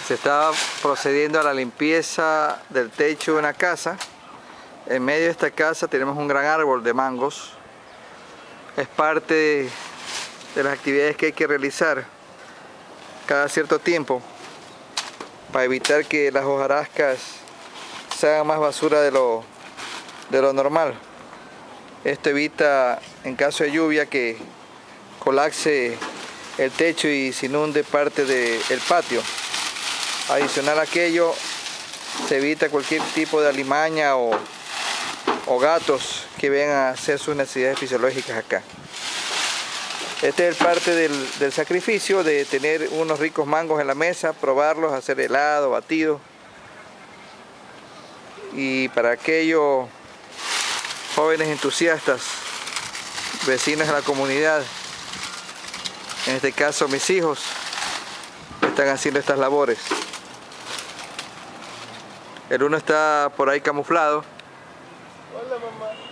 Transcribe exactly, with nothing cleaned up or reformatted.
Se está procediendo a la limpieza del techo de una casa. En medio de esta casa tenemos un gran árbol de mangos. Es parte de las actividades que hay que realizar cada cierto tiempo para evitar que las hojarascas se hagan más basura de lo, de lo normal. Esto evita, en caso de lluvia, que colapse el techo y se inunde parte del patio. Adicional a aquello, se evita cualquier tipo de alimaña o, o gatos que vengan a hacer sus necesidades fisiológicas acá. Este es parte del, del sacrificio de tener unos ricos mangos en la mesa, probarlos, hacer helado, batido. Y para aquellos jóvenes entusiastas, vecinos de la comunidad, en este caso mis hijos, están haciendo estas labores. El uno está por ahí camuflado. Hola, mamá.